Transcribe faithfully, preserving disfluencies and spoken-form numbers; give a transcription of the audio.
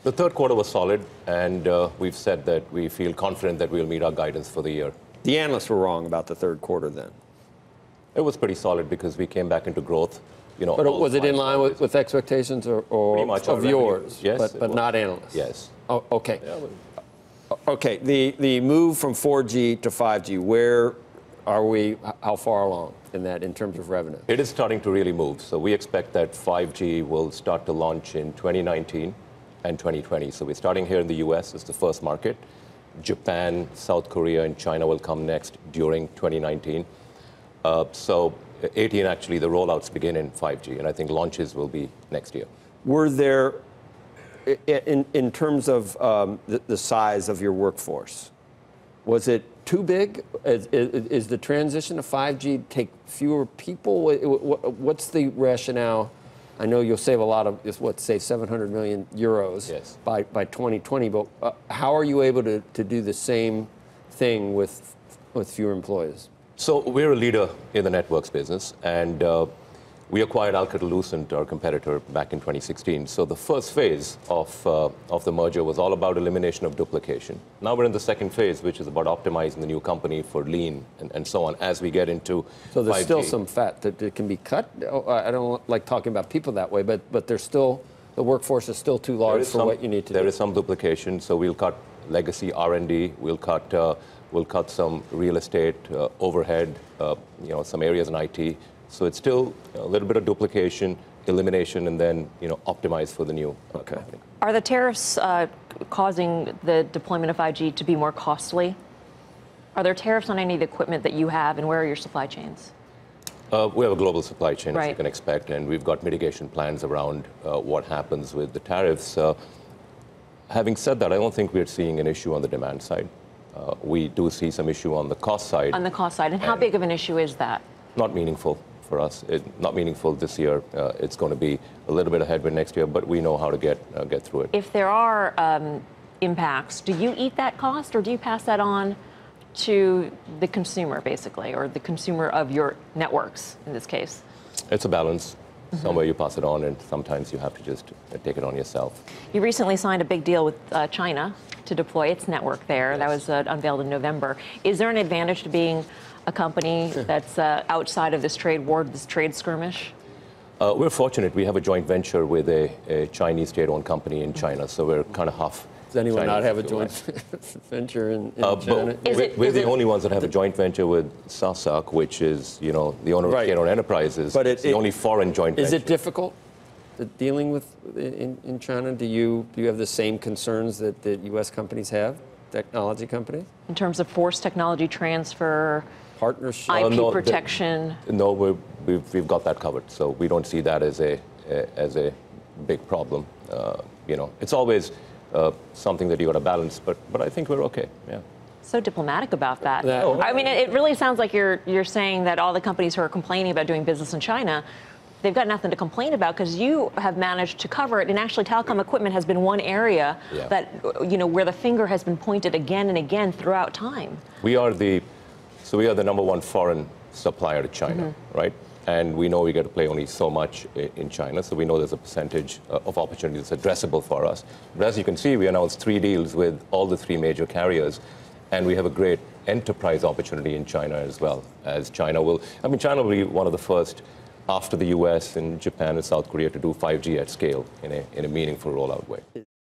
The third quarter was solid, and uh, we've said that we feel confident that we'll meet our guidance for the year. The analysts were wrong about the third quarter then. It was pretty solid because we came back into growth. You know, but was it in line with, with expectations or, or much of yours? Yes, but, but not analysts. Yes. Oh, okay. Yeah, but... Okay. The the move from four G to five G. Where are we? How far along in that in terms of revenue? It is starting to really move. So we expect that five G will start to launch in twenty nineteen and twenty twenty. So we're starting here in the U S as the first market. Japan, South Korea, and China will come next during twenty nineteen. Uh, so eighteen, actually, the rollouts begin in five G, and I think launches will be next year. Were there, in, in terms of um, the, the size of your workforce, was it too big? Is, is, is the transition to five G take fewer people? What's the rationale? I know you'll save a lot of, what, save seven hundred million euros yes. by, by twenty twenty, but uh, how are you able to, to do the same thing with, with fewer employees? So we're a leader in the networks business, and uh, we acquired Alcatel-Lucent, our competitor, back in twenty sixteen. So the first phase of, uh, of the merger was all about elimination of duplication. Now we're in the second phase, which is about optimizing the new company for lean and, and so on as we get into So there's five G. still some fat that, that can be cut? I don't like talking about people that way, but, but there's still, the workforce is still too large for some, what you need to there do. There is some duplication, so we'll cut legacy R and D, we'll cut, uh, we'll cut some real estate, uh, overhead, uh, you know, some areas in I T. So it's still a little bit of duplication, elimination, and then, you know, optimize for the new uh, okay. company. Are the tariffs uh, causing the deployment of five G to be more costly? Are there tariffs on any of the equipment that you have, and where are your supply chains? Uh, we have a global supply chain, right. as you can expect, and we've got mitigation plans around uh, what happens with the tariffs. Uh, having said that, I don't think we're seeing an issue on the demand side. Uh, we do see some issue on the cost side. On the cost side, and, and how big of an issue is that? Not meaningful for us. It, not meaningful this year. Uh, it's going to be a little bit of headwind next year, but we know how to get uh, get through it. If there are um, impacts, do you eat that cost, or do you pass that on to the consumer, basically, or the consumer of your networks in this case? It's a balance. Mm-hmm. Somewhere you pass it on, and sometimes you have to just take it on yourself. You recently signed a big deal with uh, China to deploy its network there. Yes. That was uh, unveiled in November. Is there an advantage to being a company that's uh, outside of this trade war, this trade skirmish? Uh, we're fortunate. We have a joint venture with a, a Chinese state-owned company in China, so we're kind of half. Does anyone Chinese, not have a joint venture in, in uh, China? Is we're it, we're is the it, only ones that have a joint venture with Sasak, which is, you know, the owner of right. State-owned enterprises. But it, it's the it, only foreign joint is venture. Is it difficult dealing with in, in China? Do you do you have the same concerns that, that U S companies have, technology companies? In terms of forced technology transfer, partnership, I P uh, no, protection? The, no, we're, we've, we've got that covered. So we don't see that as a, a as a big problem. Uh, you know, it's always uh, something that you got to balance, but but I think we're okay. Yeah. So diplomatic about that. that I mean, it, it really sounds like you're you're saying that all the companies who are complaining about doing business in China, they've got nothing to complain about because you have managed to cover it. And actually, telecom equipment has been one area yeah. that, you know, where the finger has been pointed again and again throughout time. We are the, so we are the number one foreign supplier to China, mm-hmm. right? And we know we get to play only so much in China, so we know there's a percentage of opportunity that's addressable for us. But as you can see, we announced three deals with all the three major carriers, and we have a great enterprise opportunity in China as well, as China will, I mean, China will be one of the first after the U S and Japan and South Korea to do five G at scale in a, in a meaningful rollout way.